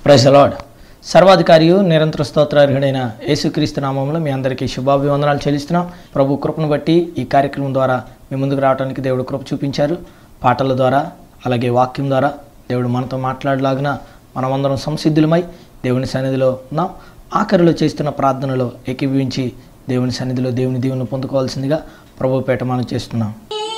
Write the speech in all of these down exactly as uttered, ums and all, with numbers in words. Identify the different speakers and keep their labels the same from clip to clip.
Speaker 1: Praise the lord. సర్వాధికారియు నిరంతర స్తోత్రార్హుడైన యేసుక్రీస్తు నామములో మీ అందరికీ శుభాభివందనాలు చెల్లిస్తున్నాం. ప్రభు కృపను బట్టి ఈ కార్యక్రమం ద్వారా మీ ముందుకు రావడానికి దేవుడు కృప చూపించారు. పాటల ద్వారా అలాగే వాక్యం ద్వారా దేవుడు మనతో మాట్లాడలాగిన మనమందరం సంసిద్ధులమై దేవుని సన్నిధిలో ఉన్నాం. ఆఖరిలో చేస్తున్న ప్రార్థనలో ఏకీభవించి దేవుని సన్నిధిలో దేవుని దీవెనను పొందుకోవాల్సిందిగా ప్రభు పేట మనం చేస్తున్నాం.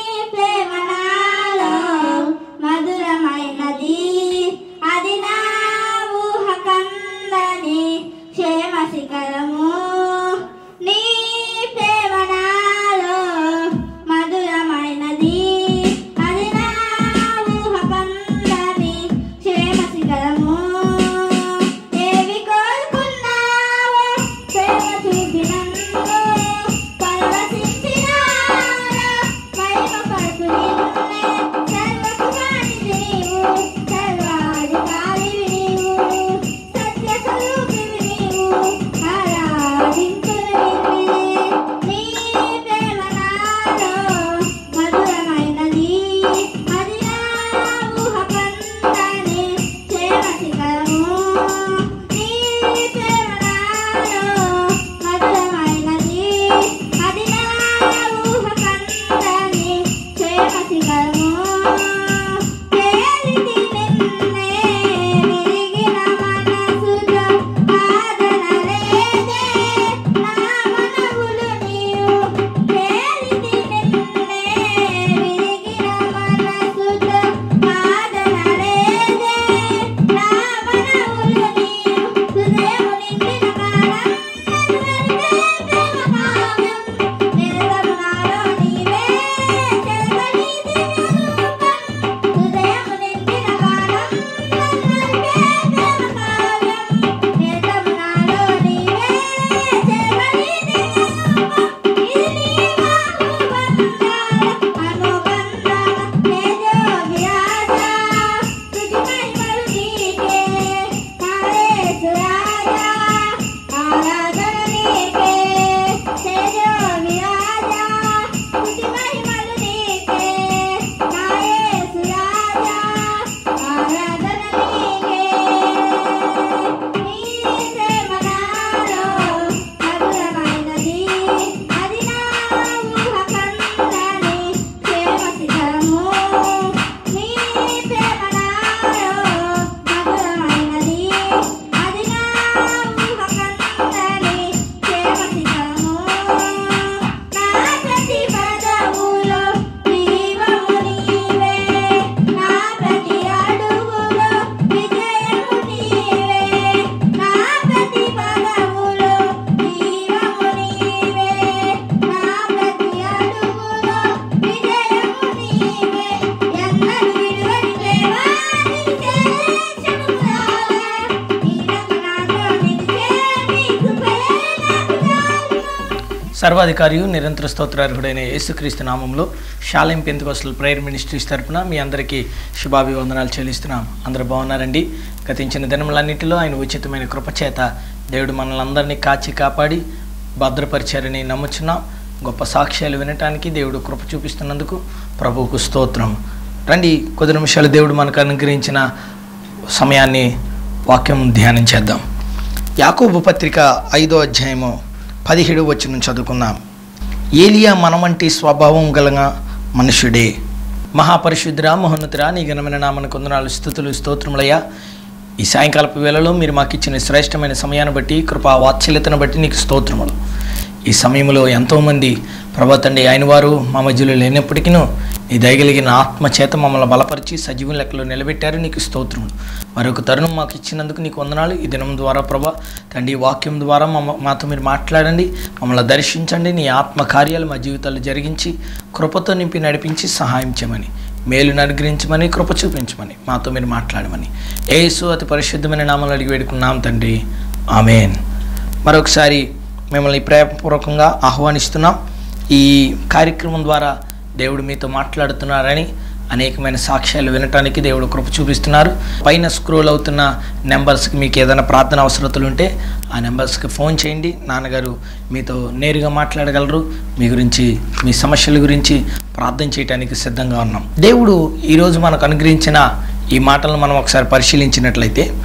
Speaker 1: సర్వాధికారియు నిరంతర స్తోత్రార్హుడైన యేసుక్రీస్తు నామంలో షాలేం పెంతెకోస్టల్ ప్రేయర్ మినిస్ట్రీస్ తరపున మీ అందరికీ శుభాభివందనాలు చెల్లిస్తున్నాం. అందరూ బాగున్నారండి. గతించిన దినములన్నింటిలో ఆయన ఉచితమైన కృపచేత దేవుడు మనల్ని అందరినీ కాచి కాపాడి భద్రపరిచారని నమ్ముచున్నాం. గొప్ప సాక్ష్యాలు వినటానికి దేవుడు కృప చూపిస్తున్నందుకు ప్రభువుకు స్తోత్రం. రండి, కొద్ది నిమిషాలు దేవుడు మనకు అనుగ్రహించిన సమయాన్ని వాక్యం ధ్యానం చేద్దాం. యాకోబు పత్రిక ఐదో అధ్యాయము పదిహేడు వచనం చదువుకుందాం. ఏలియా మనవంటి స్వభావం గల మనుషుడే. మహాపరిశుద్ధురా మహోన్నతురా నీ ఘనమైన నామమునకు వందనాలు స్తుతులు స్తోత్రములయ్యా. ఈ సాయంకాలపు వేళలో మీరు మాకు ఇచ్చిన శ్రేష్టమైన సమయాన్ని బట్టి కృపా వాత్సల్యతను బట్టి నీకు స్తోత్రములు. ఈ సమయంలో ఎంతోమంది ప్రభా తండ్రి అయిన వారు మా మధ్యలో లేనప్పటికీ నీ దయగలిగిన ఆత్మ చేత మమ్మల్ని బలపరిచి సజీవం లెక్కలో నిలబెట్టారు. నీకు స్తోత్రములు. మరొక తరుణం మాకు ఇచ్చినందుకు నీకు వందనాలు. ఈ దినం ద్వారా ప్రభా తండ్రి వాక్యం ద్వారా మమ్మ మాతో మీరు మాట్లాడండి, మమ్మల్ని దర్శించండి. నీ ఆత్మ కార్యాలు మా జీవితాలు జరిగించి కృపతో నింపి నడిపించి సహాయం చేయమని, మేలును అనుగ్రహించమని, కృప చూపించమని, మాతో మీరు మాట్లాడమని యేసు అతి పరిశుద్ధమైన నామములో అడిగి వేడుకున్నాం తండ్రి, ఆమేన్. మరొకసారి మిమ్మల్ని ప్రేమపూర్వకంగా ఆహ్వానిస్తున్నాం. ఈ కార్యక్రమం ద్వారా దేవుడు మీతో మాట్లాడుతున్నారని అనేకమైన సాక్ష్యాలు వినటానికి దేవుడు కృప చూపిస్తున్నారు. పైన స్క్రోల్ అవుతున్న నెంబర్స్కి మీకు ఏదైనా ప్రార్థన అవసరతలు ఉంటే ఆ నెంబర్స్కి ఫోన్ చేయండి. నాన్నగారు మీతో నేరుగా మాట్లాడగలరు. మీ గురించి, మీ సమస్యల గురించి ప్రార్థన చేయడానికి సిద్ధంగా ఉన్నాం. దేవుడు ఈరోజు మనకు అనుగ్రహించిన ఈ మాటలను మనం ఒకసారి పరిశీలించినట్లయితే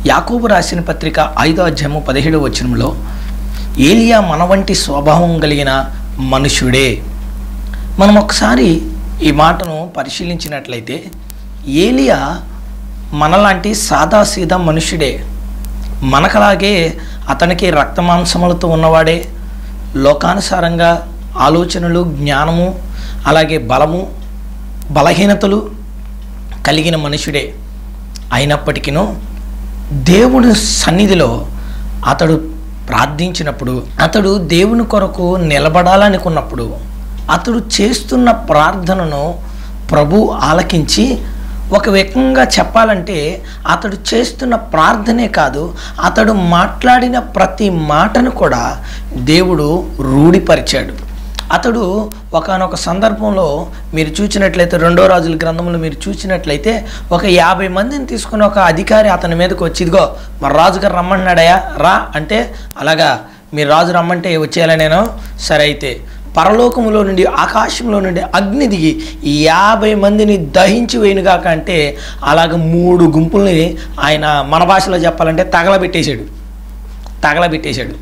Speaker 1: యాకోబు రాసిన పత్రిక ఐదో అధ్యాయము పదిహేడవ వచనంలో ఏలియా మన వంటి స్వభావం కలిగిన మనుషుడే. మనం ఒకసారి ఈ మాటను పరిశీలించినట్లయితే ఏలియా మనలాంటి సాదాసీదా మనుషుడే. మనకలాగే అతనికి రక్తమాంసములతో ఉన్నవాడే, లోకానుసారంగా ఆలోచనలు, జ్ఞానము, అలాగే బలము, బలహీనతలు కలిగిన మనుషుడే. అయినప్పటికీ దేవుని సన్నిధిలో అతడు ప్రార్థించినప్పుడు, అతడు దేవుని కొరకు నిలబడాలనుకున్నప్పుడు, అతడు చేస్తున్న ప్రార్థనను ప్రభు ఆలకించి, ఒక విధంగా చెప్పాలంటే అతడు చేస్తున్న ప్రార్థనే కాదు, అతడు మాట్లాడిన ప్రతి మాటను కూడా దేవుడు రూఢిపరిచాడు. అతడు ఒకానొక సందర్భంలో మీరు చూసినట్లయితే రెండో రాజుల గ్రంథంలో మీరు చూసినట్లయితే ఒక యాభై మందిని తీసుకుని ఒక అధికారి అతని మీదకి వచ్చి, ఇదిగో మరి రాజుగారు రమ్మన్నాడయా రా అంటే, అలాగా మీరు రాజు రమ్మంటే వచ్చేయాలా నేను, సరే అయితే పరలోకములో నుండి ఆకాశంలో నుండి అగ్ని దిగి ఈ యాభై మందిని దహించి వేయునుగాక అంటే, అలాగ మూడు గుంపుల్ని ఆయన మన భాషలో చెప్పాలంటే తగలబెట్టేశాడు తగలబెట్టేశాడు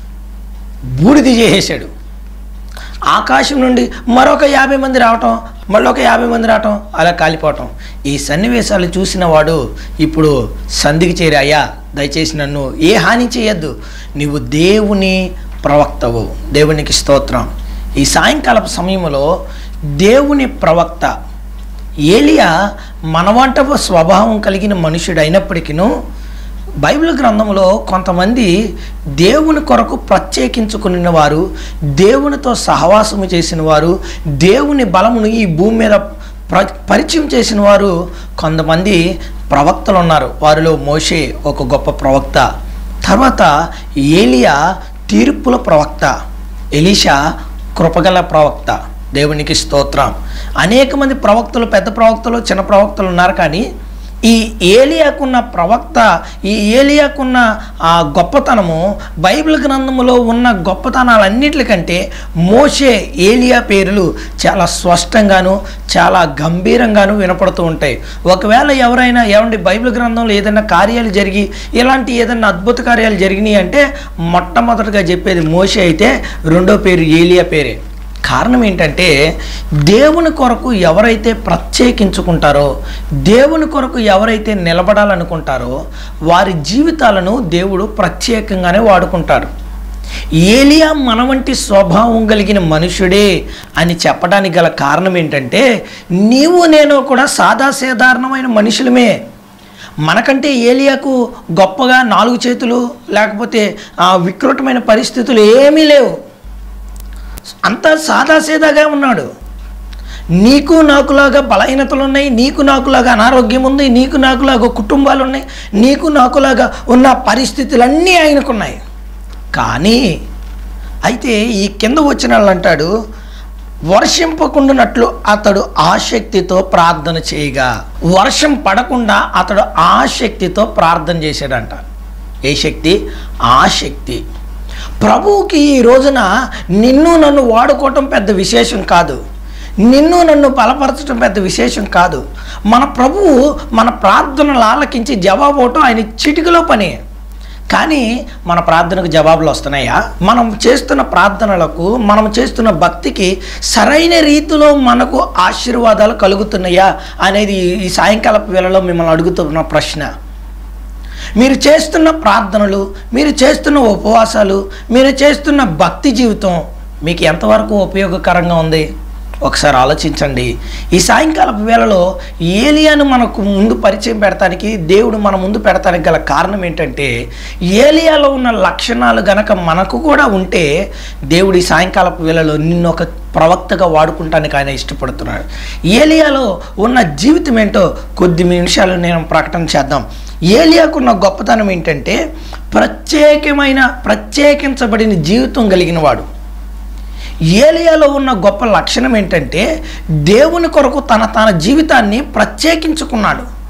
Speaker 1: బూడిది చేసేసాడు. ఆకాశం నుండి మరొక యాభై మంది రావటం, మళ్ళీ ఒక యాభై మంది రావటం, అలా కాలిపోవటం. ఈ సన్నివేశాలు చూసిన వాడు ఇప్పుడు సంధికి చేరి, అయ్యా దయచేసి నన్ను ఏ హాని చేయొద్దు, నీవు దేవుని ప్రవక్తవు. దేవునికి స్తోత్రం. ఈ సాయంకాలపు సమయంలో దేవుని ప్రవక్త ఏలియా మనవంట స్వభావం కలిగిన మనుషుడు అయినప్పటికీ బైబిల్ గ్రంథంలో కొంతమంది దేవుని కొరకు ప్రత్యేకించుకున్న వారు, దేవునితో సహవాసము చేసిన వారు, దేవుని బలమును ఈ భూమి మీద ప్ర పరిచయం చేసిన వారు కొంతమంది ప్రవక్తలు ఉన్నారు. వారిలో మోషే ఒక గొప్ప ప్రవక్త, తర్వాత ఏలియా తీర్పుల ప్రవక్త, ఎలీషా కృపగల ప్రవక్త. దేవునికి స్తోత్రం. అనేక మంది ప్రవక్తలు, పెద్ద ప్రవక్తలు, చిన్న ప్రవక్తలు ఉన్నారు. కానీ ఈ ఏలియాకున్న ప్రవక్త, ఈ ఏలియాకున్న ఆ గొప్పతనము బైబిల్ గ్రంథములో ఉన్న గొప్పతనాలన్నిటికంటే మోషే, ఏలియా పేర్లు చాలా స్పష్టంగాను చాలా గంభీరంగాను వినపడుతూ ఉంటాయి. ఒకవేళ ఎవరైనా ఏమండి బైబిల్ గ్రంథంలో ఏదైనా కార్యాలు జరిగి ఇలాంటి ఏదైనా అద్భుత కార్యాలు జరిగినాయి అంటే మొట్టమొదటిగా చెప్పేది మోషే అయితే రెండో పేరు ఏలియా పేరే. కారణం ఏంటంటే దేవుని కొరకు ఎవరైతే ప్రత్యేకించుకుంటారో, దేవుని కొరకు ఎవరైతే నిలబడాలనుకుంటారో వారి జీవితాలను దేవుడు ప్రత్యేకంగానే వాడుకుంటారు. ఏలియా మన వంటి స్వభావం కలిగిన మనుషుడే అని చెప్పడానికి గల కారణం ఏంటంటే, నీవు నేను కూడా సాదాసాధారణమైన మనుషులమే. మనకంటే ఏలియాకు గొప్పగా నాలుగు చేతులు లేకపోతే వికృతమైన పరిస్థితులు ఏమీ లేవు. అంతా సాదాసీదాగా ఉన్నాడు. నీకు నాకులాగా బలహీనతలు ఉన్నాయి, నీకు నాకులాగా అనారోగ్యం ఉంది, నీకు నాకులాగా కుటుంబాలు ఉన్నాయి, నీకు నాకులాగా ఉన్న పరిస్థితులన్నీ ఆయనకున్నాయి. కానీ అయితే ఈ కింద వచ్చిన వాళ్ళు అంటాడు, వర్షింపకుండానట్లు అతడు ఆసక్తితో ప్రార్థన చేయగా, వర్షం పడకుండా అతడు ఆసక్తితో ప్రార్థన చేశాడంట. ఏ శక్తి? ఆసక్తి. ప్రభువుకి ఈ రోజున నిన్ను నన్ను వాడుకోవటం పెద్ద విశేషం కాదు, నిన్ను నన్ను బలపరచడం పెద్ద విశేషం కాదు. మన ప్రభువు మన ప్రార్థనలు ఆలకించి జవాబు అవటం ఆయన చిటికలో పని. కానీ మన ప్రార్థనకు జవాబులు వస్తున్నాయా? మనం చేస్తున్న ప్రార్థనలకు, మనం చేస్తున్న భక్తికి సరైన రీతిలో మనకు ఆశీర్వాదాలు కలుగుతున్నాయా అనేది ఈ సాయంకాలపు వేళలో మిమ్మల్ని అడుగుతున్న ప్రశ్న. మీరు చేస్తున్న ప్రార్థనలు, మీరు చేస్తున్న ఉపవాసాలు, మీరు చేస్తున్న భక్తి జీవితం మీకు ఎంతవరకు ఉపయోగకరంగా ఉంది? ఒకసారి ఆలోచించండి. ఈ సాయంకాలపు వేళలో ఏలియాను మనకు ముందు పరిచయం పెడతానికి, దేవుడు మన ముందు పెడతానికి గల కారణం ఏంటంటే, ఏలియాలో ఉన్న లక్షణాలు గనక మనకు కూడా ఉంటే దేవుడు ఈ సాయంకాలపు వేళలో నిన్ను ఒక ప్రవక్తగా వాడుకుంటానికి ఆయన ఇష్టపడుతున్నాడు. ఏలియాలో ఉన్న జీవితం ఏంటో కొద్ది నిమిషాలు నేను ప్రకటన చేద్దాం. ఏలియాకున్న గొప్పతనం ఏంటంటే, ప్రత్యేకమైన ప్రత్యేకించబడిన జీవితం కలిగిన వాడు. ఏలియాలో ఉన్న గొప్ప లక్షణం ఏంటంటే, దేవుని కొరకు తన తన జీవితాన్ని ప్రత్యేకించుకున్నాడు.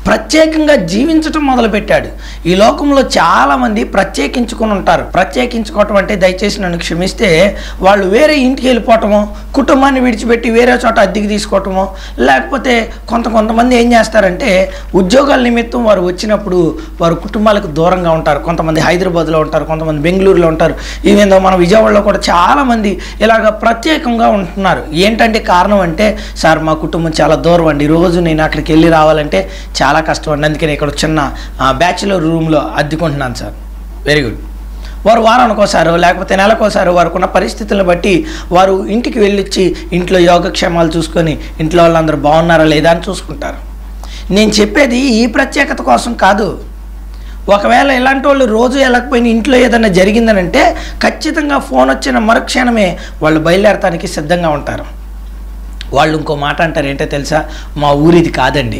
Speaker 1: ప్రత్యేకంగా జీవించటం మొదలుపెట్టాడు. ఈ లోకంలో చాలామంది ప్రత్యేకించుకొని ఉంటారు. ప్రత్యేకించుకోవటం అంటే దయచేసి నన్ను క్షమిస్తే వాళ్ళు వేరే ఇంటికి వెళ్ళిపోవటమో, కుటుంబాన్ని విడిచిపెట్టి వేరే చోట అద్దెకి తీసుకోవటమో, లేకపోతే కొంత కొంతమంది ఏం చేస్తారంటే ఉద్యోగాల నిమిత్తం వారు వచ్చినప్పుడు వారు కుటుంబాలకు దూరంగా ఉంటారు. కొంతమంది హైదరాబాద్లో ఉంటారు, కొంతమంది బెంగళూరులో ఉంటారు. ఈవెందో మన విజయవాడలో కూడా చాలామంది ఇలాగ ప్రత్యేకంగా ఉంటున్నారు. ఏంటంటే కారణం అంటే, సార్ మా కుటుంబం చాలా దూరం అండి, రోజు నేను అక్కడికి వెళ్ళి రావాలంటే చాలా కష్టం అండి, అందుకని ఇక్కడ చిన్న బ్యాచులర్ రూమ్లో అద్దెకుంటున్నాను సార్. Very good. వారు వారానికి ఒకసారో లేకపోతే నెలకోసారో వారుకున్న పరిస్థితులను బట్టి వారు ఇంటికి వెళ్ళొచ్చి ఇంట్లో యోగక్షేమాలు చూసుకొని ఇంట్లో వాళ్ళందరూ బాగున్నారా లేదా అని చూసుకుంటారు. నేను చెప్పేది ఈ ప్రత్యేకత కోసం కాదు. ఒకవేళ ఇలాంటి వాళ్ళు రోజు వెళ్ళకపోయినా ఇంట్లో ఏదైనా జరిగిందనంటే ఖచ్చితంగా ఫోన్ వచ్చిన మరుక్షణమే వాళ్ళు బయలుదేరటానికి సిద్ధంగా ఉంటారు. వాళ్ళు ఇంకో మాట అంటారు, ఏంటో తెలుసా, మా ఊరిది కాదండి.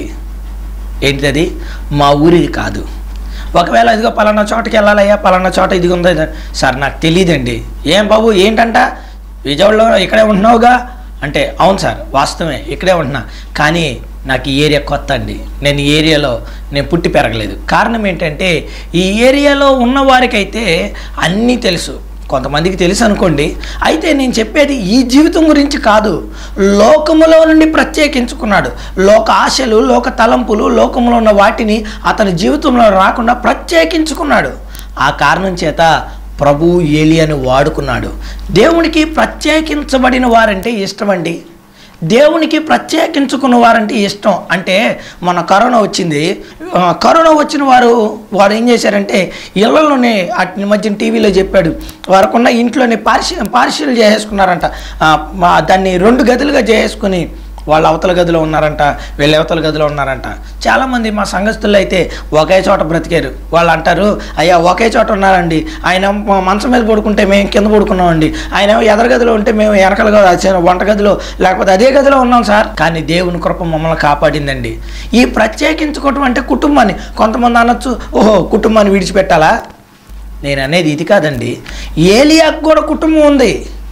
Speaker 1: ఏంటిది? మా ఊరిది కాదు. ఒకవేళ ఇదిగో పలానా చోటకి వెళ్ళాలయ్యా, పలానా చోట ఇది ఉందో సార్ నాకు తెలియదండి. ఏం బాబు ఏంటంట, విజయవాడలో ఇక్కడే ఉంటున్నావుగా అంటే, అవును సార్ వాస్తవమే ఇక్కడే ఉంటున్నా, కానీ నాకు ఈ ఏరియా కొత్త అండి, నేను ఈ ఏరియాలో నేను పుట్టి పెరగలేదు. కారణం ఏంటంటే ఈ ఏరియాలో ఉన్న వారికైతే అన్నీ తెలుసు, కొంతమందికి తెలుసు అనుకోండి. అయితే నేను చెప్పేది ఈ జీవితం గురించి కాదు, లోకములో నుండి ప్రత్యేకించుకున్నాడు. లోక ఆశలు, లోక తలంపులు, లోకంలో ఉన్న వాటిని అతని జీవితంలో రాకుండా ప్రత్యేకించుకున్నాడు. ఆ కారణం చేత ప్రభువు ఏలియాను వాడుకున్నాడు. దేవునికి ప్రత్యేకించబడిన వారంటే ఇష్టమండి. దేవునికి ప్రత్యేకించుకున్న వారంటే ఇష్టం. అంటే మన కరోనా వచ్చింది, కరోనా వచ్చిన వారు వారు ఏం చేశారంటే ఇళ్లలోనే అటు మధ్యన టీవీలో చెప్పాడు, వారికున్న ఇంట్లోనే పార్షి పార్షియల్ చేసేసుకున్నారంట. దాన్ని రెండు గదులుగా చేసుకుని వాళ్ళు అవతల గదిలో ఉన్నారంట, వీళ్ళు అవతల గదిలో ఉన్నారంట. చాలామంది మా సంఘస్థుల్లో అయితే ఒకే చోట బ్రతికారు. వాళ్ళు అంటారు, అయ్యా ఒకే చోట ఉన్నారండి, ఆయన మంచం మీద పడుకుంటే మేము కింద పడుకున్నామండి, ఆయన ఎదర గదిలో ఉంటే మేము వెనకల వంట గదిలో లేకపోతే అదే గదిలో ఉన్నాం సార్. కానీ దేవుని కృప మమ్మల్ని కాపాడిందండి. ఈ ప్రత్యేకించుకోవటం అంటే కుటుంబాన్ని, కొంతమంది అనొచ్చు, ఓహో కుటుంబాన్ని విడిచిపెట్టాలా? నేను అనేది ఇది కాదండి. ఏలియాకు కూడా కుటుంబం ఉంది,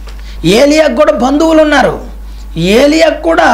Speaker 1: ఏలియాకు కూడా బంధువులు ఉన్నారు, ఏలియాకు కూడా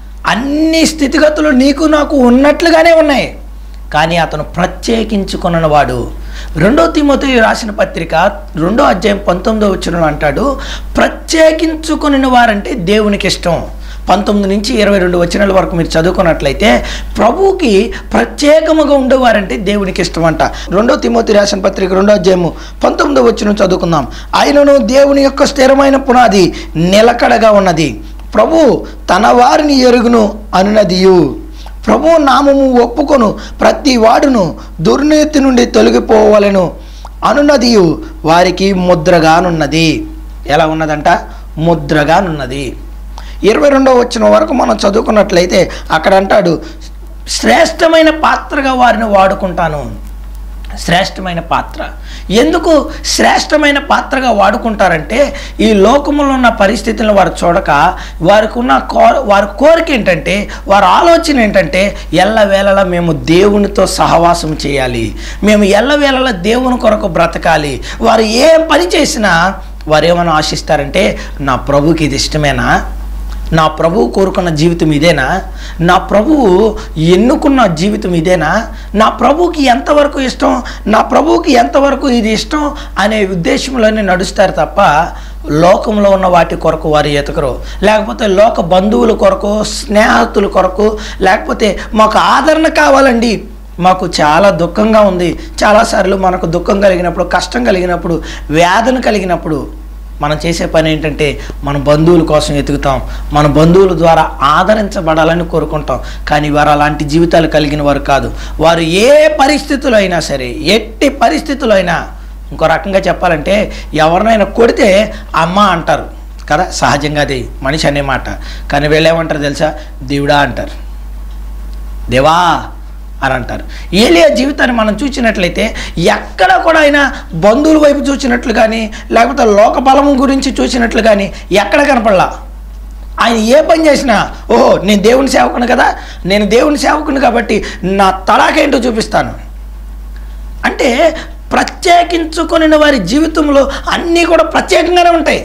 Speaker 1: అన్ని స్థితిగతులు నీకు నాకు ఉన్నట్లుగానే ఉన్నాయి. కానీ అతను ప్రత్యేకించుకున్నవాడు. రెండో తిమోతి రాసిన పత్రిక రెండో అధ్యాయం పంతొమ్మిదో వచనంలో అంటాడు, ప్రత్యేకించుకుని వారంటే దేవునికి ఇష్టం. పంతొమ్మిది నుంచి ఇరవై రెండు వచనాల వరకు మీరు చదువుకున్నట్లయితే ప్రభువుకి ప్రత్యేకముగా ఉండేవారంటే దేవునికి ఇష్టం అంట. రెండో తిమోతి రాసిన పత్రిక రెండో అధ్యాయము పంతొమ్మిదో వచనం చదువుకుందాం. ఆయనను దేవుని యొక్క స్థిరమైన పునాది నిలకడగా ఉన్నది, ప్రభు తన వారిని ఎరుగును అనునదియు, ప్రభు నామము ఒప్పుకొను ప్రతి వాడును దుర్నీతి నుండి తొలగిపోవలెను అనునదియు వారికి ముద్రగానున్నది. ఎలా ఉన్నదంట? ముద్రగానున్నది. ఇరవై రెండవ వచ్చిన వరకు మనం చదువుకున్నట్లయితే అక్కడ అంటాడు, శ్రేష్టమైన పాత్రగా వారిని వాడుకుంటాను. శ్రేష్టమైన పాత్ర. ఎందుకు శ్రేష్టమైన పాత్రగా వాడుకుంటారంటే ఈ లోకంలో ఉన్న పరిస్థితులను వారు చూడక వారికి ఉన్న కో వారి కోరిక ఏంటంటే, వారి ఆలోచన ఏంటంటే, ఎల్లవేళలా మేము దేవునితో సహవాసం చేయాలి, మేము ఎల్లవేళలా దేవుని కొరకు బ్రతకాలి. వారు ఏ పని చేసినా వారు ఏమైనా ఆశిస్తారంటే, నా ప్రభుకి ఇది ఇష్టమేనా, నా ప్రభువు కోరుకున్న జీవితం ఇదేనా, నా ప్రభువు ఎన్నుకున్న జీవితం ఇదేనా, నా ప్రభువుకి ఎంతవరకు ఇష్టం, నా ప్రభువుకి ఎంతవరకు ఇది ఇష్టం అనే ఉద్దేశంలోనే నడుస్తారు తప్ప లోకంలో ఉన్న వాటి కొరకు వారు ఎతకరు. లేకపోతే లోక బంధువుల కొరకు, స్నేహితుల కొరకు, లేకపోతే మాకు ఆదరణ కావాలండి, మాకు చాలా దుఃఖంగా ఉంది. చాలాసార్లు మనకు దుఃఖం కలిగినప్పుడు, కష్టం కలిగినప్పుడు, వేదన కలిగినప్పుడు మనం చేసే పని ఏంటంటే మన బంధువుల కోసం ఎతుకుతాం, మన బంధువుల ద్వారా ఆదరించబడాలని కోరుకుంటాం. కానీ వారు అలాంటి జీవితాలు కలిగిన వారు కాదు. వారు ఏ పరిస్థితులు అయినా సరే, ఎట్టి పరిస్థితులు అయినా, ఇంకో రకంగా చెప్పాలంటే ఎవరినైనా కొడితే అమ్మ అంటారు కదా, సహజంగా అది మనిషి అనే మాట. కానీ వీళ్ళు ఏమంటారు తెలుసా? దేవుడా అంటారు, దేవా అని అంటారు. ఏలియా జీవితాన్ని మనం చూసినట్లయితే ఎక్కడ కూడా ఆయన బంధువుల వైపు చూసినట్లు కానీ, లేకపోతే లోక బలము గురించి చూసినట్లు కానీ ఎక్కడ కనపడలా. ఆయన ఏ పని చేసినా, ఓహో నేను దేవుని సేవకుని కదా, నేను దేవుని సేవకుని కాబట్టి నా తడాకేంటో చూపిస్తాను అంటే, ప్రత్యేకించుకుని వారి జీవితంలో అన్నీ కూడా ప్రత్యేకంగానే ఉంటాయి.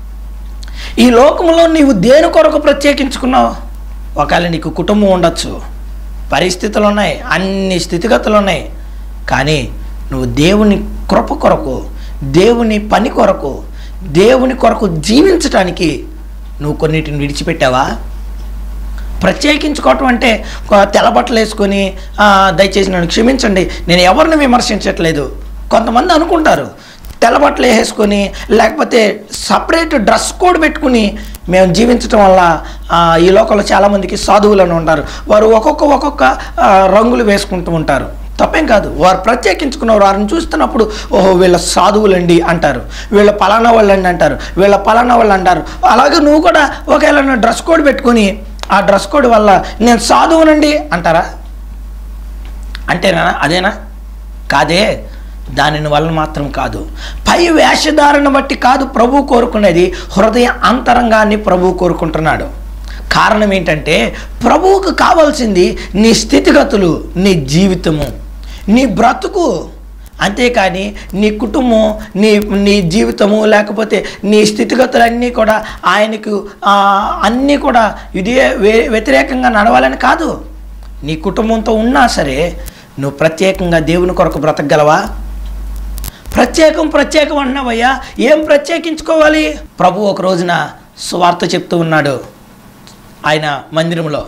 Speaker 1: ఈ లోకంలో నీవు దేని కొరకు ప్రత్యేకించుకున్నావు? ఒకవేళ నీకు కుటుంబం ఉండొచ్చు, పరిస్థితులు ఉన్నాయి, అన్ని స్థితిగతులు ఉన్నాయి. కానీ నువ్వు దేవుని కృప కొరకు, దేవుని పని కొరకు, దేవుని కొరకు జీవించటానికి నువ్వు కొన్నిటిని విడిచిపెట్టావా? ప్రత్యేకించుకోవటం అంటే తెల్లబట్టలు వేసుకొని దయచేసి నన్ను క్షమించండి, నేను ఎవరిని విమర్శించట్లేదు. కొంతమంది అనుకుంటారు తెల్లబట్టలు వేసుకొని లేకపోతే సపరేట్ డ్రెస్ కోడ్ పెట్టుకుని మేము జీవించటం వల్ల ఈ లోకంలో చాలామందికి సాధువులను ఉంటారు. వారు ఒక్కొక్క ఒక్కొక్క రంగులు వేసుకుంటూ ఉంటారు. తప్పేం కాదు. వారు ప్రత్యేకించుకున్నారు. వారిని చూస్తున్నప్పుడు ఓహో వీళ్ళ సాధువులండి అంటారు, వీళ్ళ పలానా వాళ్ళండి అంటారు, వీళ్ళ పలానా వాళ్ళు అంటారు. అలాగే నువ్వు కూడా ఒకవేళ డ్రెస్ కోడ్ పెట్టుకుని ఆ డ్రెస్ కోడ్ వల్ల నేను సాధువునండి అంటారా? అంటేనా? అదేనా? కాదే. దానిని వల్ల మాత్రం కాదు. పై వేషధారణ బట్టి కాదు ప్రభు కోరుకునేది, హృదయ అంతరంగాన్ని ప్రభు కోరుకుంటున్నాడు. కారణం ఏంటంటే ప్రభువుకు కావాల్సింది నీ స్థితిగతులు, నీ జీవితము, నీ బ్రతుకు. అంతేకాని నీ కుటుంబం, నీ నీ జీవితము లేకపోతే నీ స్థితిగతులన్నీ కూడా ఆయనకు అన్నీ కూడా ఇదే వ్యతిరేకంగా నడవాలని కాదు. నీ కుటుంబంతో ఉన్నా సరే నువ్వు ప్రత్యేకంగా దేవుని కొరకు బ్రతకగలవా? ప్రత్యేకం ప్రత్యేకం అన్నావయ్యా, ఏం ప్రత్యేకించుకోవాలి? ప్రభు ఒక రోజున సువార్త చెప్తూ ఉన్నాడు ఆయన మందిరంలో.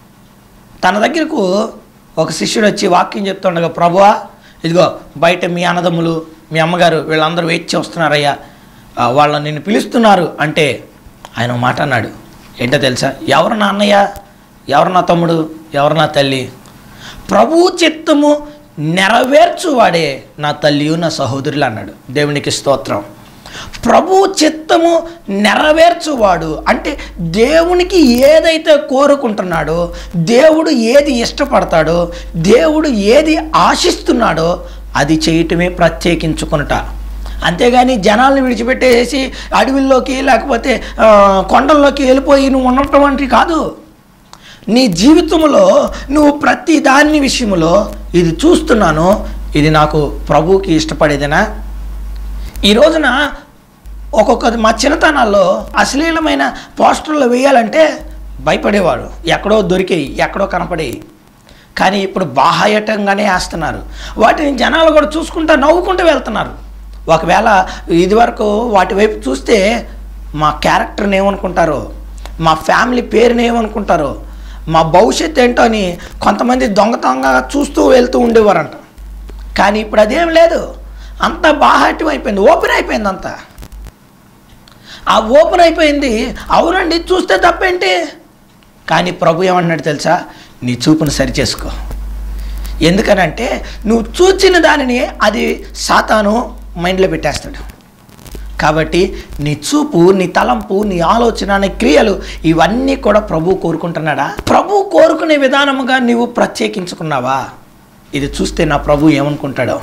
Speaker 1: తన దగ్గరకు ఒక శిష్యుడు వచ్చి వాక్యం చెప్తుండగా, ప్రభువా ఇదిగో బయట మీ అన్నదమ్ములు, మీ అమ్మగారు వీళ్ళందరూ వేచి వస్తున్నారయ్యా, వాళ్ళని నిన్ను పిలుస్తున్నారు అంటే ఆయన మాట అన్నాడు. ఏంటో తెలుసా? ఎవరు నా అన్నయ్య, ఎవరు నా తమ్ముడు, ఎవరు నా తల్లి? ప్రభు చిత్తము నెరవేర్చువాడే నా తల్లియు నా సహోదరులు అన్నాడు. దేవునికి స్తోత్రం. ప్రభు చిత్తము నెరవేర్చువాడు అంటే దేవునికి ఏదైతే కోరుకుంటున్నాడో, దేవుడు ఏది ఇష్టపడతాడో, దేవుడు ఏది ఆశిస్తున్నాడో అది చేయటమే ప్రత్యేకించుకునుట. అంతేగాని జనాలను విడిచిపెట్టేసి అడవిల్లోకి లేకపోతే కొండల్లోకి వెళ్ళిపోయి నువ్వు ఉండటం వంటివి కాదు. నీ జీవితంలో నువ్వు ప్రతి దాని విషయంలో ఇది చూస్తున్నాను, ఇది నాకు ప్రభువుకి ఇష్టపడేదేనా? ఈ రోజున ఒక్కొక్క మా చిన్నతనాల్లో అశ్లీలమైన పోస్టర్లు వేయాలంటే భయపడేవాడు, ఎక్కడో దొరికేయి, ఎక్కడో కనపడేవి. కానీ ఇప్పుడు బాహాయటంగానే వేస్తున్నారు. వాటిని జనాలు కూడా చూసుకుంటూ నవ్వుకుంటూ వెళ్తున్నారు. ఒకవేళ ఇదివరకు వాటి వైపు చూస్తే మా క్యారెక్టర్ని ఏమనుకుంటారో, మా ఫ్యామిలీ పేరుని ఏమనుకుంటారో, మా భవిష్యత్తు ఏంటో అని కొంతమంది దొంగతనంగా చూస్తూ వెళ్తూ ఉండేవారంట. కానీ ఇప్పుడు అదేం లేదు, అంత బాహాట్యం అయిపోయింది, ఓపెన్ అయిపోయింది అంతా. ఆ ఓపెన్ అయిపోయింది. అవునండి, చూస్తే తప్పేంటి? కానీ ప్రభు ఏమన్నాడు తెలుసా? నీ చూపును సరిచేసుకో. ఎందుకనంటే నువ్వు చూచిన దానిని అది సాతాను మైండ్లో పెట్టేస్తాడు. కాబట్టి నీ చూపు, నీ తలంపు, నీ ఆలోచన, నీ క్రియలు ఇవన్నీ కూడా ప్రభు కోరుకుంటున్నాడా? ప్రభు కోరుకునే విధానముగా నీవు ప్రత్యేకించుకున్నావా? ఇది చూస్తే నా ప్రభు ఏమనుకుంటాడో,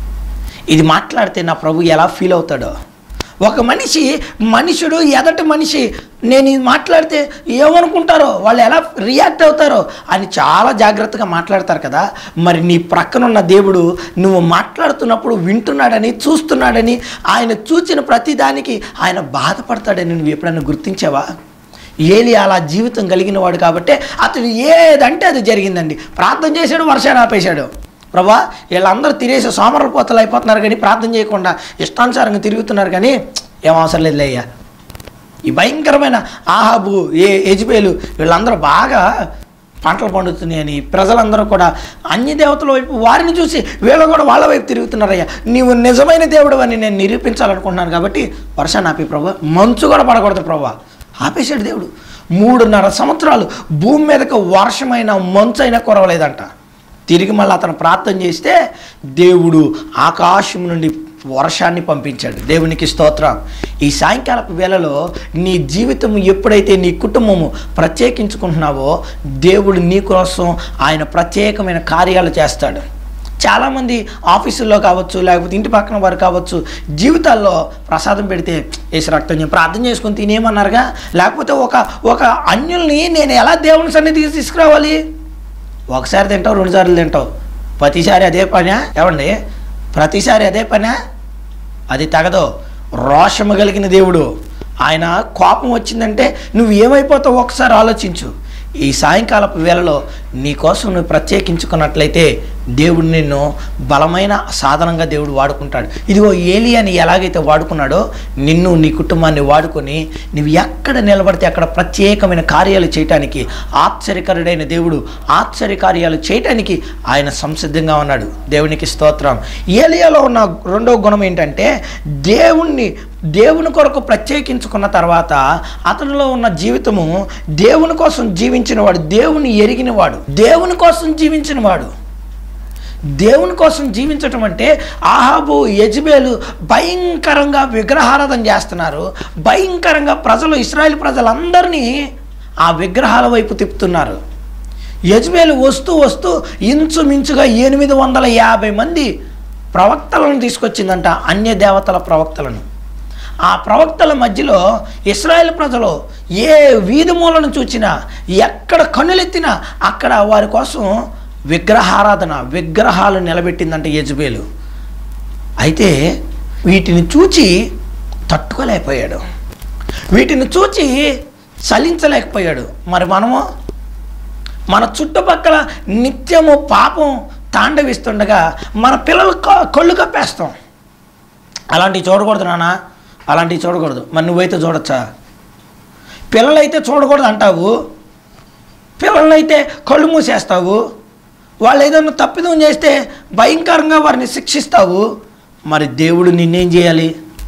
Speaker 1: ఇది మాట్లాడితే నా ప్రభు ఎలా ఫీల్ అవుతాడో. ఒక మనిషి మనుషుడు ఎదటి మనిషి నేను ఇది మాట్లాడితే ఏమనుకుంటారో, వాళ్ళు ఎలా రియాక్ట్ అవుతారో అని చాలా జాగ్రత్తగా మాట్లాడతారు కదా. మరి నీ ప్రక్కనున్న దేవుడు నువ్వు మాట్లాడుతున్నప్పుడు వింటున్నాడని, చూస్తున్నాడని, ఆయన చూచిన ప్రతిదానికి ఆయన బాధపడతాడని నువ్వు ఎప్పుడైనా గుర్తించావా? ఏలి అలా జీవితం కలిగిన వాడు కాబట్టి అతడు ఏదంటే అది జరిగిందండి. ప్రార్థన చేశాడు, వర్షాన్ని ఆపేశాడు. ప్రభా వీళ్ళందరూ తినేసి సోమరపోతలు అయిపోతున్నారు కానీ ప్రార్థన చేయకుండా ఇష్టానుసారంగా తిరుగుతున్నారు, కానీ ఏం అవసరం లేదు అయ్యా. ఈ భయంకరమైన ఆహాబు, ఏ యెజబెలు వీళ్ళందరూ బాగా పంటలు పండుతున్నాయని ప్రజలందరూ కూడా అన్య దేవతల వైపు వారిని చూసి వీళ్ళు కూడా వాళ్ళ వైపు తిరుగుతున్నారయ్యా. నీవు నిజమైన దేవుడు అని నేను నిరూపించాలనుకుంటున్నాను కాబట్టి వర్షాన్ని ఆపి ప్రభా, మంచు కూడా పడకూడదు ప్రభా. ఆపేశాడు దేవుడు. మూడున్నర సంవత్సరాలు భూమి మీదకి వర్షమైన మంచు అయినా కురవలేదంట. తిరిగి మళ్ళీ అతను ప్రార్థన చేస్తే దేవుడు ఆకాశం నుండి వర్షాన్ని పంపించాడు. దేవునికి స్తోత్రం. ఈ సాయంకాలపు వేళలో నీ జీవితం ఎప్పుడైతే నీ కుటుంబము ప్రత్యేకించుకుంటున్నావో దేవుడు నీ కోసం ఆయన ప్రత్యేకమైన కార్యాలు చేస్తాడు. చాలామంది ఆఫీసుల్లో కావచ్చు, లేకపోతే ఇంటి పక్కన వారు కావచ్చు, జీవితాల్లో ప్రసాదం పెడితే వేసి రక్తం ప్రార్థన చేసుకుని తినేమన్నారుగా. లేకపోతే ఒక ఒక అన్యుల్ని నేను ఎలా దేవుని సన్నిధికి తీసుకురావాలి? ఒకసారి తింటావు, రెండుసార్లు తింటావు, ప్రతిసారి అదే పనా? ఏమండి, ప్రతిసారి అదే పనా? అది తగదు. రోషము కలిగిన దేవుడు. ఆయన కోపం వచ్చిందంటే నువ్వు ఏమైపోతావు ఒకసారి ఆలోచించు. ఈ సాయంకాలపు వేళలో నీ కోసం నువ్వు ప్రత్యేకించుకున్నట్లయితే దేవుడు నిన్ను బలమైన సాధనంగా దేవుడు వాడుకుంటాడు. ఇదిగో ఏలియాని ఎలాగైతే వాడుకున్నాడో నిన్ను నీ కుటుంబాన్ని వాడుకొని నువ్వు ఎక్కడ నిలబడితే అక్కడ ప్రత్యేకమైన కార్యాలు చేయటానికి ఆశ్చర్యకరుడైన దేవుడు ఆశ్చర్యకార్యాలు చేయటానికి ఆయన సంసిద్ధంగా ఉన్నాడు. దేవునికి స్తోత్రం. ఏలియాలో ఉన్న రెండవ గుణం ఏంటంటే దేవుణ్ణి దేవుని కొరకు ప్రత్యేకించుకున్న తర్వాత అతనిలో ఉన్న జీవితము దేవుని కోసం జీవించినవాడు, దేవుని ఎరిగినవాడు, దేవుని కోసం జీవించినవాడు. దేవుని కోసం జీవించటం అంటే ఆహాబు యెజబెలు భయంకరంగా విగ్రహారాధన చేస్తున్నారు. భయంకరంగా ప్రజలు ఇశ్రాయేలు ప్రజలందరినీ ఆ విగ్రహాల వైపు తిప్పుతున్నారు. యెజబెలు వస్తూ వస్తూ ఇంచుమించుగా ఎనిమిది వందల యాభై మంది ప్రవక్తలను తీసుకొచ్చిందంట, అన్య దేవతల ప్రవక్తలను. ఆ ప్రవక్తల మధ్యలో ఇశ్రాయేలు ప్రజలు ఏ వీధి మూలను చూచినా ఎక్కడ కన్నులెత్తినా అక్కడ వారి కోసం విగ్రహారాధన, విగ్రహాలు నిలబెట్టిందంట యెజబెలు. అయితే వీటిని చూచి తట్టుకోలేకపోయాడు, వీటిని చూచి చలించలేకపోయాడు. మరి మనము మన చుట్టుపక్కల నిత్యము పాపం తాండవిస్తుండగా మన పిల్లలు కళ్ళు కప్పేస్తాం. అలాంటివి చూడకూడదు నాన్న, అలాంటివి చూడకూడదు. మరి నువ్వైతే చూడొచ్చా? పిల్లలైతే చూడకూడదు అంటావు, పిల్లలైతే కళ్ళు మూసేస్తావు, వాళ్ళు ఏదైనా తప్పిదం చేస్తే భయంకరంగా వారిని శిక్షిస్తావు. మరి దేవుడు నిన్నేం చేయాలి?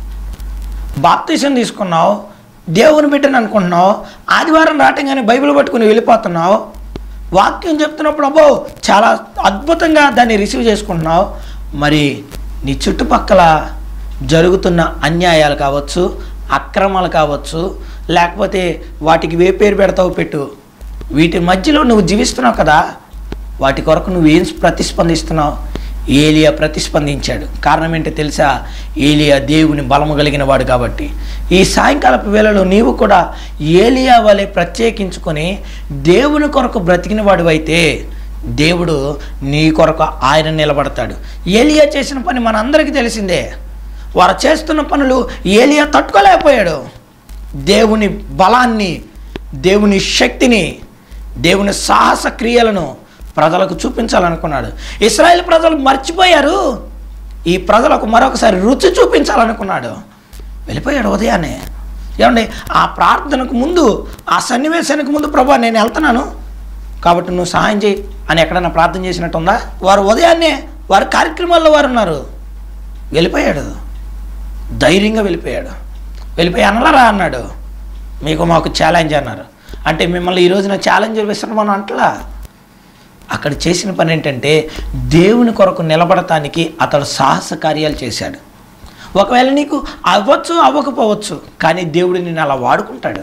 Speaker 1: బాప్తిసం తీసుకున్నావు, దేవుని బిడ్డని అనుకుంటున్నావు, ఆదివారం రావటంగానే బైబిల్ పట్టుకుని వెళ్ళిపోతున్నావు, వాక్యం చెప్తున్నప్పుడు అబ్బో చాలా అద్భుతంగా దాన్ని రిసీవ్ చేసుకుంటున్నావు. మరి నీ చుట్టుపక్కల జరుగుతున్న అన్యాయాలు కావచ్చు, అక్రమాలు కావచ్చు, లేకపోతే వాటికి ఏ పేరు పెడతావు పెట్టు, వీటి మధ్యలో నువ్వు జీవిస్తున్నావు కదా, వాటి కొరకు నువ్వేం ప్రతిస్పందిస్తున్నావు? ఏలియా ప్రతిస్పందించాడు. కారణం ఏంటో తెలుసా? ఏలియా దేవుని బలము కలిగిన వాడు కాబట్టి. ఈ సాయంకాలపు వేళలో నీవు కూడా ఏలియా వలె ప్రత్యేకించుకొని దేవుని కొరకు బ్రతికిన వాడు అయితే దేవుడు నీ కొరకు ఆయన నిలబడతాడు. ఏలియా చేసిన పని మనందరికీ తెలిసిందే. వారు చేస్తున్న పనులు ఏలియా తట్టుకోలేకపోయాడు. దేవుని బలాన్ని, దేవుని శక్తిని, దేవుని సాహస క్రియలను ప్రజలకు చూపించాలనుకున్నాడు. ఇశ్రాయేల్ ప్రజలు మర్చిపోయారు, ఈ ప్రజలకు మరొకసారి రుచి చూపించాలనుకున్నాడు. వెళ్ళిపోయాడు ఉదయాన్నే. ఏమండి, ఆ ప్రార్థనకు ముందు, ఆ సన్నివేశానికి ముందు ప్రభా నేను వెళ్తున్నాను కాబట్టి నువ్వు సహాయం చేయి అని ఎక్కడన్నా ప్రార్థన చేసినట్టుందా? వారు ఉదయాన్నే వారి కార్యక్రమాల్లో వారు ఉన్నారు. వెళ్ళిపోయాడు, ధైర్యంగా వెళ్ళిపోయాడు. వెళ్ళిపోయి అనలరా అన్నాడు, మీకు మాకు ఛాలెంజ్ అన్నారు. అంటే మిమ్మల్ని ఈ రోజున ఛాలెంజ్ విసరమని అంటలా. అక్కడ చేసిన పని ఏంటంటే దేవుని కొరకు నిలబడటానికి అతడు సాహస కార్యాలు చేశాడు. ఒకవేళ నీకు అవ్వచ్చు అవ్వకపోవచ్చు, కానీ దేవుడు నిన్ను అలా వాడుకుంటాడు.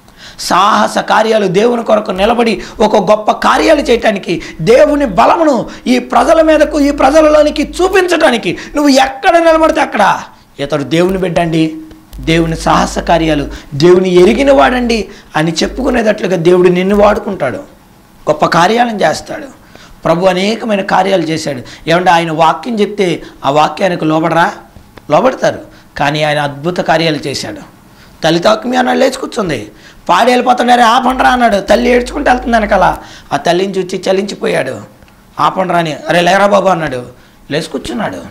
Speaker 1: సాహస కార్యాలు, దేవుని కొరకు నిలబడి ఒక గొప్ప కార్యాలు చేయటానికి, దేవుని బలమును ఈ ప్రజల మీదకు, ఈ ప్రజలలోనికి చూపించడానికి నువ్వు ఎక్కడ నిలబడితే అక్కడ ఇతడు దేవుని బిడ్డండి, దేవుని సాహస కార్యాలు, దేవుని ఎరిగిన వాడండి అని చెప్పుకునేటట్లుగా దేవుడు నిన్ను వాడుకుంటాడు, గొప్ప కార్యాలను చేస్తాడు. ప్రభు అనేకమైన కార్యాలు చేశాడు. ఏమంటే ఆయన వాక్యం చెప్తే ఆ వాక్యానికి లోబడరా? లోబడతారు. కానీ ఆయన అద్భుత కార్యాలు చేశాడు. తల్లి తాకుమి అన్నాడు, లేచి కూర్చుంది. పాడి వెళ్ళిపోతున్నారే ఆపండ్రా అన్నాడు, తల్లి ఏడ్చుకుంటూ వెళ్తుంది వెనకాల. ఆ తల్లిని చూచి చలించిపోయాడు. ఆపండ్రా అని, అరే లేరా బాబు అన్నాడు, లేచి కూర్చున్నాడు.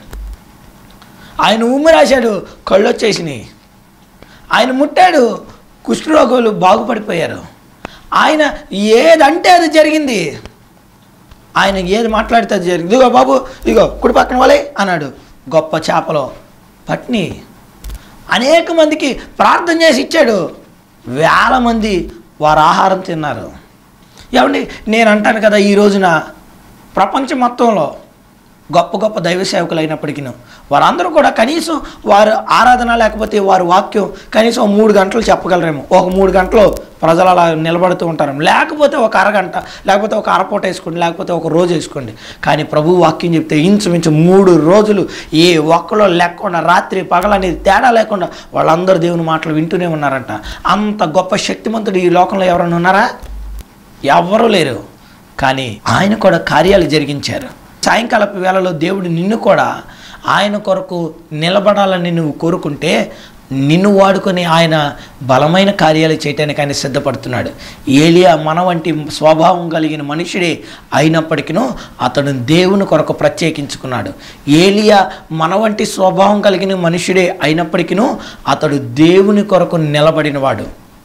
Speaker 1: ఆయన ఉమ్మి రాశాడు, కళ్ళు వచ్చేసినాయి. ఆయన ముట్టాడు, కుష్ఠరోగులు బాగుపడిపోయారు. ఆయన ఏదంటే అది జరిగింది. ఆయన ఏది మాట్లాడితే అది జరిగింది. ఇదిగో బాబు, ఇదిగో కుడి పక్కన వాళ్ళే అన్నాడు. గొప్ప చేపలో పట్ని అనేక మందికి ప్రార్థన చేసి ఇచ్చాడు. వేల మంది వారు ఆహారం తిన్నారు. ఏమండి, నేను అంటాను కదా, ఈ రోజున ప్రపంచం మొత్తంలో గొప్ప గొప్ప దైవ సేవకులు అయినప్పటికీ వారందరూ కూడా కనీసం వారు ఆరాధన లేకపోతే వారు వాక్యం కనీసం మూడు గంటలు చెప్పగలరేమో. ఒక మూడు గంటలు ప్రజలు అలా నిలబడుతూ ఉంటారు, లేకపోతే ఒక అరగంట, లేకపోతే ఒక అరపూట వేసుకోండి, లేకపోతే ఒక రోజు వేసుకోండి. కానీ ప్రభు వాక్యం చెప్తే ఇంచుమించు మూడు రోజులు ఏ ఒక్కలో లేకుండా, రాత్రి పగలనేది తేడా లేకుండా వాళ్ళందరూ దేవుని మాటలు వింటూనే ఉన్నారంట. అంత గొప్ప శక్తిమంతుడు ఈ లోకంలో ఎవరైనా ఉన్నారా? ఎవరూ లేరు. కానీ ఆయన కూడా కార్యాలు జరిగించారు. సాయంకాలపు వేళలో దేవుడు నిన్ను కూడా ఆయన కొరకు నిలబడాలని నువ్వు కోరుకుంటే నిన్ను వాడుకొని ఆయన బలమైన కార్యాలు చేయటానికి ఆయన సిద్ధపడుతున్నాడు. ఏలియా మన వంటి స్వభావం కలిగిన మనుషుడే అయినప్పటికీ అతడు దేవుని కొరకు ప్రత్యేకించుకున్నాడు. ఏలియా మన వంటి స్వభావం కలిగిన మనుషుడే అయినప్పటికీ అతడు దేవుని కొరకు నిలబడినవాడు.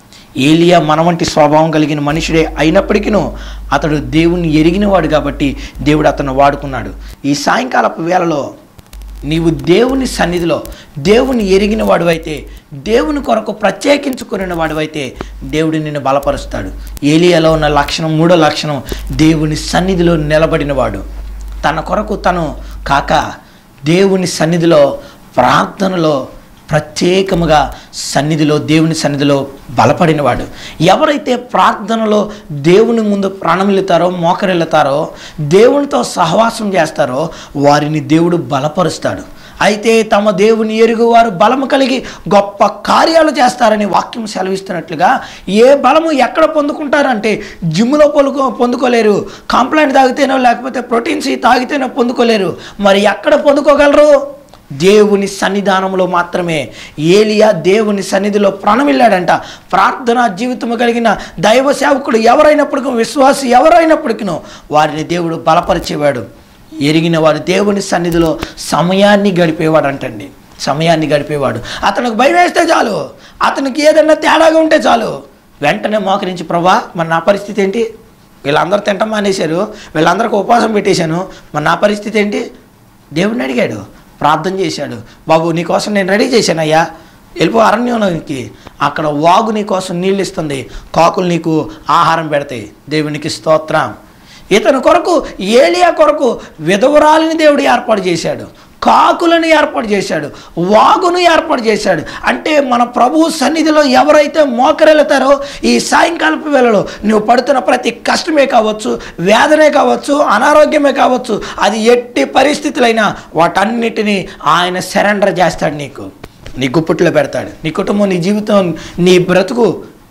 Speaker 1: ఏలియా మన వంటి స్వభావం కలిగిన మనుషుడే అయినప్పటికీ అతడు దేవుని ఎరిగినవాడు కాబట్టి దేవుడు అతను వాడుకున్నాడు. ఈ సాయంకాలపు వేళలో నీవు దేవుని సన్నిధిలో దేవుని ఎరిగిన వాడువైతే, దేవుని కొరకు ప్రత్యేకించుకున్న వాడువైతే దేవుడు నిన్ను బలపరుస్తాడు. ఏలియాలో ఉన్న లక్షణం, మూడో లక్షణం, దేవుని సన్నిధిలో నిలబడినవాడు. తన కొరకు తను కాక దేవుని సన్నిధిలో ప్రార్థనలో ప్రత్యేకముగా సన్నిధిలో దేవుని సన్నిధిలో బలపడినవాడు. ఎవరైతే ప్రార్థనలో దేవుని ముందు ప్రాణమిల్లుతారో, మోకరిల్లుతారో, దేవునితో సహవాసం చేస్తారో వారిని దేవుడు బలపరుస్తాడు. అయితే తమ దేవుని ఎరుగువారు బలము కలిగి గొప్ప కార్యాలు చేస్తారని వాక్యం సెలవిస్తున్నట్లుగా ఏ బలము ఎక్కడ పొందుకుంటారంటే జిమ్లో పొందుకో పొందుకోలేరు కాంప్లైంట్ తాగితేనో లేకపోతే ప్రోటీన్స్ తాగితేనో పొందుకోలేరు. మరి ఎక్కడ పొందుకోగలరు? దేవుని సన్నిధానంలో మాత్రమే. ఏలియా దేవుని సన్నిధిలో ప్రాణమిల్లాడంట. ప్రార్థనా జీవితము కలిగిన దైవ సేవకుడు ఎవరైనప్పటికీ, విశ్వాసి ఎవరైనప్పటికీ వారిని దేవుడు బలపరిచేవాడు. ఎరిగిన వాడు దేవుని సన్నిధిలో సమయాన్ని గడిపేవాడు అంటండి. సమయాన్ని గడిపేవాడు. అతనికి భయం వేస్తే చాలు, అతనికి ఏదన్నా తేడాగా ఉంటే చాలు, వెంటనే మోకరించి, ప్రభా మరి నా పరిస్థితి ఏంటి? వీళ్ళందరూ తింటం మానేశారు, వీళ్ళందరికీ ఉపవాసం పెట్టేశాను, మరి నా పరిస్థితి ఏంటి? దేవుడిని అడిగాడు, ప్రార్థన చేశాడు. బాబు నీకోసం నేను రెడీ చేశానయ్యా, వెళ్ళిపో అరణ్యంలోకి, అక్కడ వాగు నీకోసం నీళ్ళు ఇస్తుంది, కాకులు నీకు ఆహారం పెడతాయి. దేవునికి స్తోత్రం. ఇతని కొరకు, ఏలియా కొరకు విధవరాలిని దేవుడు ఏర్పాటు చేశాడు, కాకులను ఏర్పాటు చేశాడు, వాగును ఏర్పాటు చేశాడు. అంటే మన ప్రభువు సన్నిధిలో ఎవరైతే మోకరెళ్తారో ఈ సాయంకాలపు వేళలో నువ్వు పడుతున్న ప్రతి కష్టమే కావచ్చు, వేదనే కావచ్చు, అనారోగ్యమే కావచ్చు, అది ఎట్టి పరిస్థితులైనా వాటన్నిటినీ ఆయన సరెండర్ చేస్తాడు. నీకు నీ గుప్పిట్లో పెడతాడు. నీ కుటుంబం, నీ జీవితం, నీ బ్రతుకు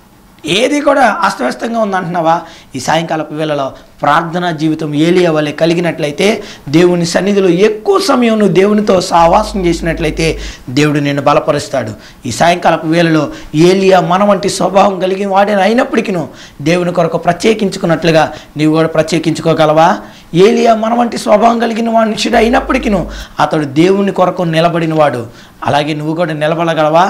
Speaker 1: ఏది కూడా అస్తవ్యస్తంగా ఉందంటున్నావా? ఈ సాయంకాలపు వేళలో ప్రార్థనా జీవితం ఏలియా వలె కలిగినట్లయితే, దేవుని సన్నిధిలో ఎక్కువ సమయం నువ్వు దేవునితో సహవాసం చేసినట్లయితే దేవుడు నిన్ను బలపరుస్తాడు. ఈ సాయంకాలపు వేళలో ఏలియా మన వంటి స్వభావం కలిగి వాడిని అయినప్పటికీ దేవుని కొరకు ప్రత్యేకించుకున్నట్లుగా నీవు కూడా ప్రత్యేకించుకోగలవా? ఏలియా మన వంటి స్వభావం కలిగిన మనుషుడు అయినప్పటికీ అతడు దేవుని కొరకు నిలబడినవాడు. అలాగే నువ్వు కూడా నిలబడగలవా?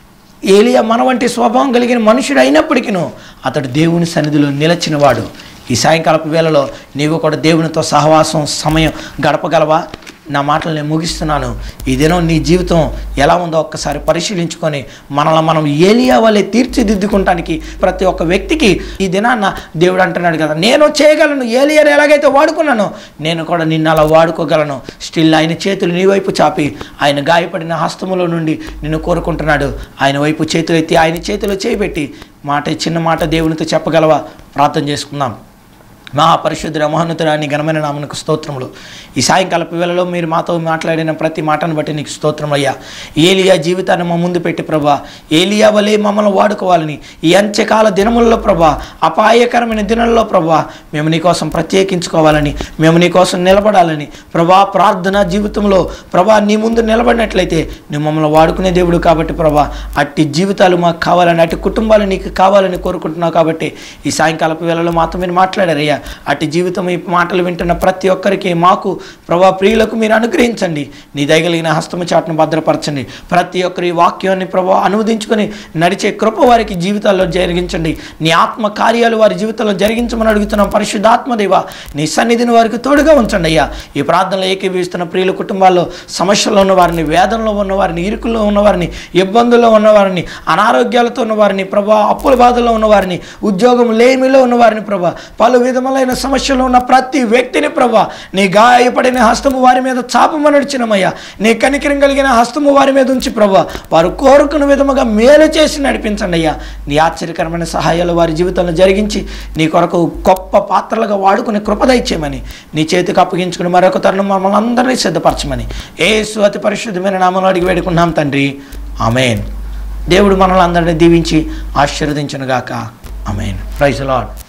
Speaker 1: ఏలియా మన వంటి స్వభావం కలిగిన మనుషుడు అయినప్పటికీ అతడు దేవుని సన్నిధిలో నిలచినవాడు. ఈ సాయంకాలపు వేళలో నీవు కూడా దేవునితో సహవాసం సమయం గడపగలవా? నా మాటలు నేను ముగిస్తున్నాను. ఈ దినం నీ జీవితం ఎలా ఉందో ఒక్కసారి పరిశీలించుకొని మనల్ని మనం ఏలియా వలె తీర్చిదిద్దుకుంటానికి ప్రతి ఒక్క వ్యక్తికి ఈ దినాన్న దేవుడు అంటున్నాడు కదా, నేను చేయగలను, ఏలియాని ఎలాగైతే వాడుకున్నానో నేను కూడా నిన్ను అలా వాడుకోగలను. స్టిల్ ఆయన చేతులు నీ వైపు చాపి ఆయన గాయపడిన హస్తములో నుండి నిన్ను కోరుకుంటున్నాడు. ఆయన వైపు చేతులు ఎత్తి ఆయన చేతిలో చేయబెట్టి మాట, చిన్న మాట దేవునితో చెప్పగలవా? ప్రార్థన చేసుకుందాం. మహాపరిశుద్ధుడ, మహోన్నతురాని ఘనమైన నామమునకు స్తోత్రములు. ఈ సాయంకాలపు వేళలో మీరు మాతో మాట్లాడిన ప్రతి మాటను బట్టి నీకు స్తోత్రం అయ్యా. ఏలియా జీవితాన్ని మా ముందు పెట్టి ప్రభా, ఏలియా వలె మమ్మల్ని వాడుకోవాలని ఈ అంత్యకాల దినములలో ప్రభా, అపాయకరమైన దినాల్లో ప్రభా మేము నీకోసం ప్రత్యేకించుకోవాలని, మేము నీకోసం నిలబడాలని ప్రభా, ప్రార్థనా జీవితంలో ప్రభా నీ ముందు నిలబడినట్లయితే నువ్వు మమ్మల్ని వాడుకునే దేవుడు కాబట్టి ప్రభా, అట్టి జీవితాలు మాకు కావాలని, అట్టి కుటుంబాలు నీకు కావాలని కోరుకుంటున్నావు కాబట్టి ఈ సాయంకాలపు వేళలో మాతో మీరు మాట్లాడారయ్యా. అట్టి జీవితం ఈ మాటలు వింటున్న ప్రతి ఒక్కరికి, మాకు ప్రభా ప్రియులకు మీరు అనుగ్రహించండి. నీ దయగలిగిన హస్తము చాటును భద్రపరచండి. ప్రతి ఒక్కరి వాక్యాన్ని ప్రభా అనువదించుకొని నడిచే కృప వారికి జీవితాల్లో జరిగించండి. నీ ఆత్మ కార్యాలు వారి జీవితంలో జరిగించమని అడుగుతున్నాం. పరిశుద్ధాత్మదేవ నీ సన్నిధిని వారికి తోడుగా ఉంచండి అయ్యా. ఈ ప్రార్థనలో ఏకీభవిస్తున్న ప్రియుల కుటుంబాల్లో సమస్యల్లో ఉన్న వారిని, వేదనలో ఉన్న వారిని, ఇరుకుల్లో ఉన్నవారిని, ఇబ్బందుల్లో ఉన్నవారిని, అనారోగ్యాలతో ఉన్నవారిని ప్రభా, అప్పుల బాధల్లో ఉన్నవారిని, ఉద్యోగం లేమిలో ఉన్నవారిని ప్రభా, పలు విధములైన సమస్యలు ఉన్న ప్రతి వ్యక్తిని ప్రభా నీ గాయపడిన హస్తము వారి మీద చాపమని నడిచినమయ్యా. నీ కనికరం కలిగిన హస్తము వారి మీద ఉంచి ప్రభా వారు కోరుకున్న విధముగా మేలు చేసి నడిపించండి అయ్యా. నీ ఆశ్చర్యకరమైన సహాయాలు వారి జీవితంలో జరిగించి నీ కొరకు గొప్ప పాత్రలుగా వాడుకునే కృపద ఇచ్చేయమని నీ చేతికి అప్పగించుకుని మరొక తరుణం మమ్మల్ని అందరినీ సిద్ధపరచమని యేసు అతి పరిశుద్ధమైన నామములో అడిగి వేడుకున్నాం తండ్రి. ఆమేన్. దేవుడు మనల్ని అందరినీ దీవించి ఆశీర్వదించునుగాక. ఆమేన్. Praise the lord.